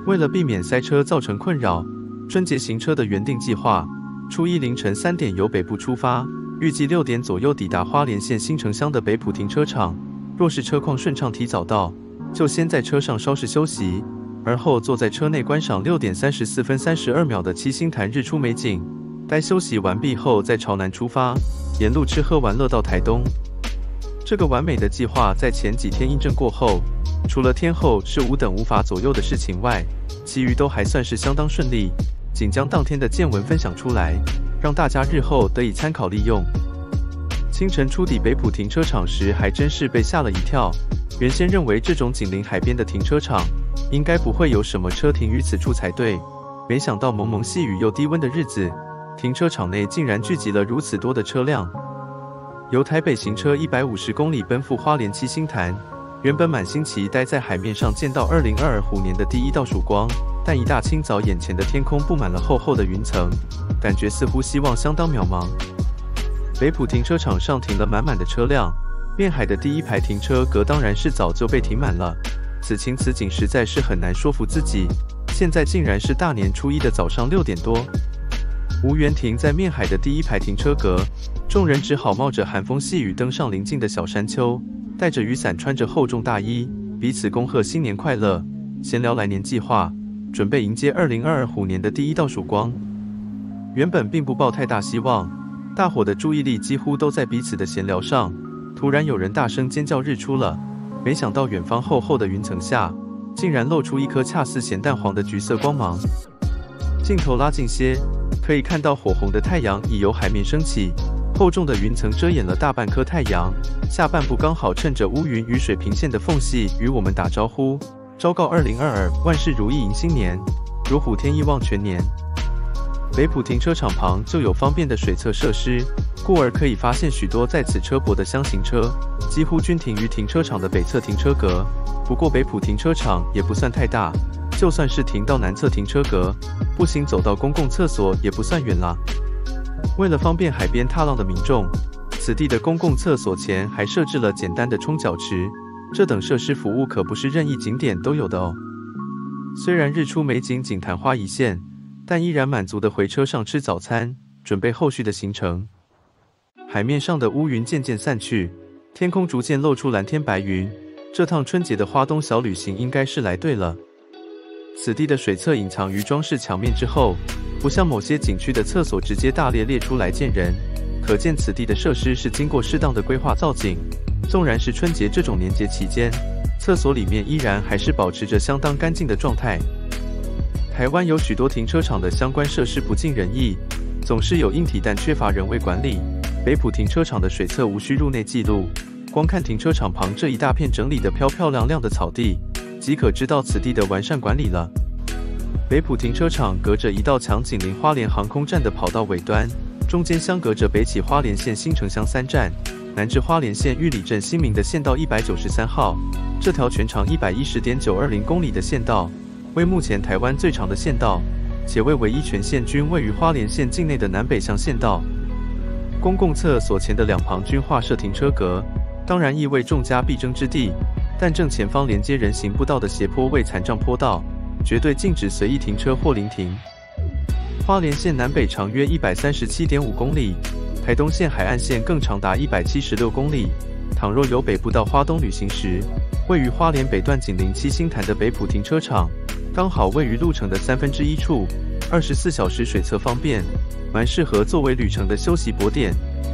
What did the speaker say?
为了避免塞车造成困扰，春节行车的原定计划，初一凌晨3点由北部出发，预计6点左右抵达花莲县新城乡的北埔停车场。若是车况顺畅提早到，就先在车上稍事休息，而后坐在车内观赏6点34分32秒的七星潭日出美景。待休息完毕后，再朝南出发，沿路吃喝玩乐到台东。这个完美的计划在前几天印证过后，除了天后是5等无法左右的事情外，其余都还算是相当顺利。仅将当天的见闻分享出来，让大家日后得以参考利用。清晨出抵北埔停车场时，还真是被吓了一跳。原先认为这种紧邻海边的停车场，应该不会有什么车停于此处才对，没想到蒙蒙细雨又低温的日子，停车场内竟然聚集了如此多的车辆。由台北行车150公里奔赴花莲七星潭，原本满心期待在海面上见到2022虎年的第一道曙光，但一大清早眼前的天空布满了厚厚的云层，感觉似乎希望相当渺茫。北埔停车场上停了满满的车辆，面海的第一排停车格当然是早就被停满了。此情此景实在是很难说服自己，现在竟然是大年初一的早上6点多。无缘停在面海的第一排停车格，众人只好冒着寒风细雨登上邻近的小山丘，带着雨伞，穿着厚重大衣，彼此恭贺新年快乐，闲聊来年计划，准备迎接2022虎年的第一道曙光。原本并不抱太大希望，大伙的注意力几乎都在彼此的闲聊上。突然有人大声尖叫日出了，没想到远方厚厚的云层下，竟然露出一颗恰似咸蛋黄的橘色光芒。镜头拉近些，可以看到火红的太阳已由海面升起，厚重的云层遮掩了大半颗太阳，下半部刚好趁着乌云与水平线的缝隙与我们打招呼，昭告2022万事如意迎新年，如虎添翼旺全年。北埔停车场旁就有方便的水测设施，故而可以发现许多在此车泊的厢型车，几乎均停于停车场的北侧停车格。不过北埔停车场也不算太大，就算是停到南侧停车格，步行走到公共厕所也不算远啦。为了方便海边踏浪的民众，此地的公共厕所前还设置了简单的冲脚池，这等设施服务可不是任意景点都有的哦。虽然日出美景仅昙花一现，但依然满足的回车上吃早餐，准备后续的行程。海面上的乌云渐渐散去，天空逐渐露出蓝天白云，这趟春节的花东小旅行应该是来对了。此地的水厕隐藏于装饰墙面之后，不像某些景区的厕所直接大列出来见人，可见此地的设施是经过适当的规划造景。纵然是春节这种年节期间，厕所里面依然还是保持着相当干净的状态。台湾有许多停车场的相关设施不尽人意，总是有硬体但缺乏人为管理。北埔停车场的水测无需入内记录，光看停车场旁这一大片整理得漂漂亮亮的草地，即可知道此地的完善管理了。北埔停车场隔着一道墙紧邻花莲航空站的跑道尾端，中间相隔着北起花莲县新城乡3站，南至花莲县玉里镇新民的县道193号。这条全长110.920公里的县道，为目前台湾最长的县道，且为唯一全线均位于花莲县境内的南北向县道。公共厕所前的两旁均划设停车格，当然亦为众家必争之地，但正前方连接人行步道的斜坡为残障坡道，绝对禁止随意停车或临停。花莲县南北长约137.5公里，台东县海岸线更长达176公里。倘若由北部到花东旅行时，位于花莲北段紧邻七星潭的北埔停车场，刚好位于路程的1/3处，24小时水测方便，蛮适合作为旅程的休息泊点。